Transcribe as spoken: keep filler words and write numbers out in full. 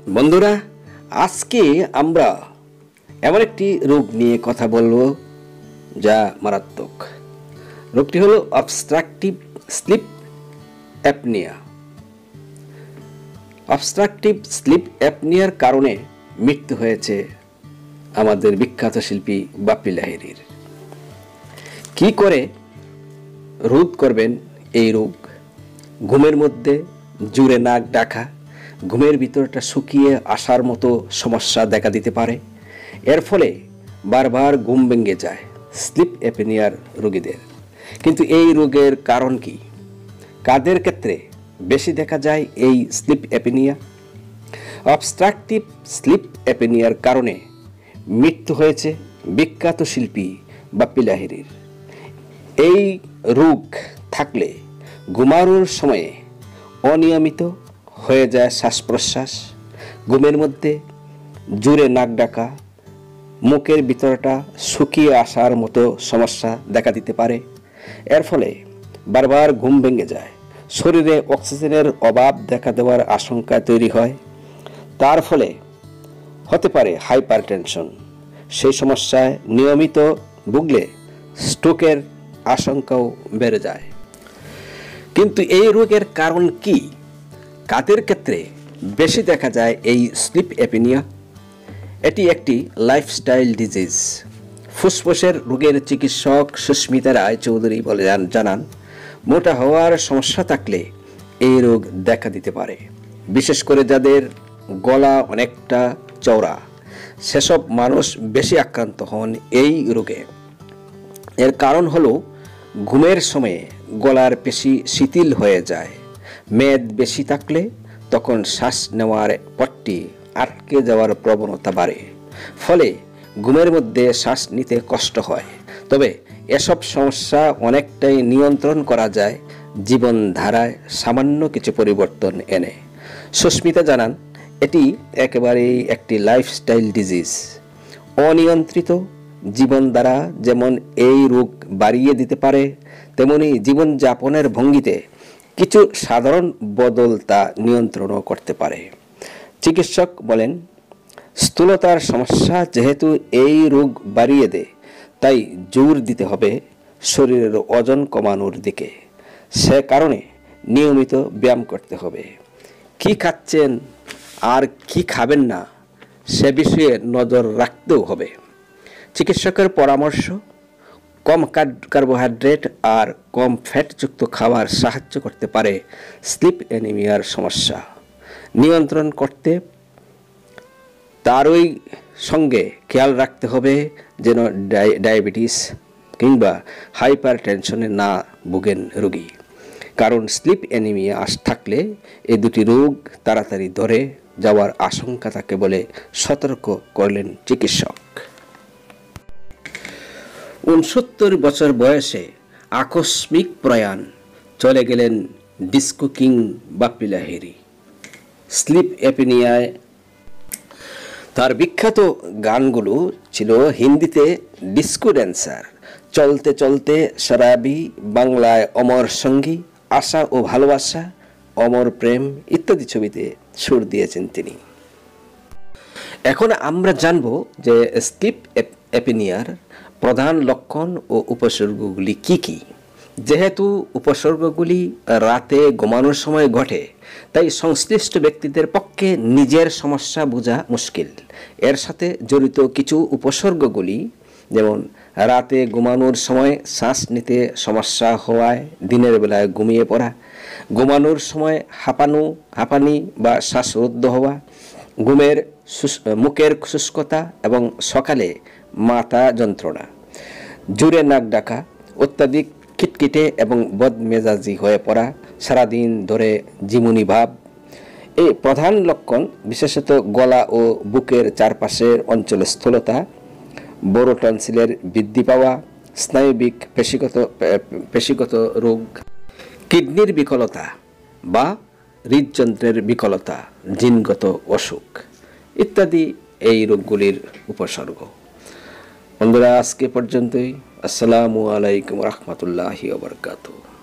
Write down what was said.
বন্ধুরা, আজকে আমরা এমন একটি রোগ নিয়ে কথা বলবো যা মারাত্মক। রোগটি হলো obstructive sleep apnea. Obstructive sleep অ্যাপনিয়ার কারণে মৃত্যু হয়েছে আমাদের বিখ্যাত শিল্পী বাপ্পি লাহিড়ির। কি করে রোধ করবেন এই রোগ? ঘুমের মধ্যে জোরে নাক ডাকা, ঘুমের ভিতরটা শুকিয়ে আসার মতো সমস্যা দেখা দিতে পারে। এর ফলে বারবার ঘুম ভেঙে যায় স্লিপ অ্যাপনিয়ার রোগীদের। কিন্তু এই রোগের কারণ কি? কাদের ক্ষেত্রে বেশি দেখা যায় এই স্লিপ অ্যাপনিয়া? অবস্ট্রাকটিভ স্লিপ অ্যাপনিয়ার কারণে মৃত্যু হয়েছে বিখ্যাত শিল্পী বাপ্পি লাহিড়ির। এই রোগ থাকলে ঘুমানোর সময়ে অনিয়মিত হয়ে যায় শ্বাস প্রশ্বাস, ঘুমের মধ্যে জোরে নাক ডাকা, মুখের ভিতরটা শুকিয়ে আসার মতো সমস্যা দেখা দিতে পারে। এর ফলে বারবার ঘুম ভেঙে যায়, শরীরে অক্সিজেনের অভাব দেখা দেওয়ার আশঙ্কা তৈরি হয়। তার ফলে হতে পারে হাইপার টেনশন। সেই সমস্যায় নিয়মিত ভুগলে স্ট্রোকের আশঙ্কাও বেড়ে যায়। কিন্তু এই রোগের কারণ কি? কাদের ক্ষেত্রে বেশি দেখা যায় এই স্লিপ অ্যাপনিয়া? এটি একটি লাইফস্টাইল ডিজিজ। ফুসফুসের রোগের চিকিৎসক সুস্মিতা রায় চৌধুরী বলে জানান, মোটা হওয়ার সমস্যা থাকলে এই রোগ দেখা দিতে পারে। বিশেষ করে যাদের গলা অনেকটা চওড়া, সেসব মানুষ বেশি আক্রান্ত হন এই রোগে। এর কারণ হলো ঘুমের সময়ে গলার পেশি শিথিল হয়ে যায়। মেদ বেশি থাকলে তখন শ্বাস নেওয়ার পথটি আটকে যাওয়ার প্রবণতা বাড়ে, ফলে ঘুমের মধ্যে শ্বাস নিতে কষ্ট হয়। তবে এসব সমস্যা অনেকটাই নিয়ন্ত্রণ করা যায় জীবনধারায় সামান্য কিছু পরিবর্তন এনে। সুস্মিতা জানান, এটি একেবারেই একটি লাইফস্টাইল ডিজিজ। অনিয়ন্ত্রিত জীবনধারা যেমন এই রোগ বাড়িয়ে দিতে পারে, তেমনি জীবনযাপনের ভঙ্গিতে কিছু সাধারণ বদল তা নিয়ন্ত্রণও করতে পারে। চিকিৎসক বলেন, স্থূলতার সমস্যা যেহেতু এই রোগ বাড়িয়ে দেয়, তাই জোর দিতে হবে শরীরের ওজন কমানোর দিকে। সে কারণে নিয়মিত ব্যায়াম করতে হবে। কি খাচ্ছেন আর কি খাবেন না সে বিষয়ে নজর রাখতেও হবে। চিকিৎসকের পরামর্শ, কম কার্বোহাইড্রেট আর কম ফ্যাটযুক্ত খাবার সাহায্য করতে পারে স্লিপ অ্যানিমিয়ার সমস্যা নিয়ন্ত্রণ করতে। তারই সঙ্গে খেয়াল রাখতে হবে যেন ডায়াবেটিস কিংবা হাইপার টেনশনে না ভোগেন রোগী। কারণ স্লিপ অ্যানিমিয়া আস থাকলে এই দুটি রোগ তাড়াতাড়ি ধরে যাওয়ার আশঙ্কা থাকে বলে সতর্ক করলেন চিকিৎসক। উনসত্তর বছর বয়সে আকস্মিক প্রয়াণ, চলে গেলেন disco king Bappi Lahiri. Sleep অ্যাপনিয়ায় তার বিখ্যাত গানগুলো ছিল হিন্দিতে ডিস্কো ড্যান্সার, চলতে চলতে শরাবি, বাংলায় অমর সঙ্গী, আশা ও ভালোবাসা, অমর প্রেম ইত্যাদি ছবিতে সুর দিয়েছেন তিনি। এখন আমরা জানব যে স্লিপ অ্যাপনিয়ার প্রধান লক্ষণ ও উপসর্গগুলি কি কি। যেহেতু উপসর্গগুলি রাতে ঘুমানোর সময় ঘটে, তাই সংশ্লিষ্ট ব্যক্তিদের পক্ষে নিজের সমস্যা বোঝা মুশকিল। এর সাথে জড়িত কিছু উপসর্গগুলি যেমন রাতে ঘুমানোর সময় শ্বাস নিতে সমস্যা হওয়ায় দিনের বেলায় ঘুমিয়ে পড়া, ঘুমানোর সময় হাঁপানো হাঁপানি বা শ্বাসরুদ্ধ হওয়া, ঘুমের মুখের শুষ্কতা এবং সকালে মাথা যন্ত্রণা, জোরে নাক ডাকা, অত্যাধিক খিটখিটে এবং বদমেজাজি হয়ে পড়া, সারাদিন ধরে ঝিমুনি ভাব। এই প্রধান লক্ষণ বিশেষত গলা ও বুকের চারপাশের অঞ্চলে স্থূলতা, বড় টনসিলের বৃদ্ধি পাওয়া, স্নায়বিক পেশিগত পেশিগত রোগ, কিডনির বিকলতা বা হৃদযন্ত্রের বিকলতা, জিনগত অসুখ ইত্যাদি এই রোগগুলির উপসর্গ। বন্ধুরা, আজকে পর্যন্তই। আসসালামু আলাইকুম রহমতুল্লাহি ওয়া বারাকাতুহু।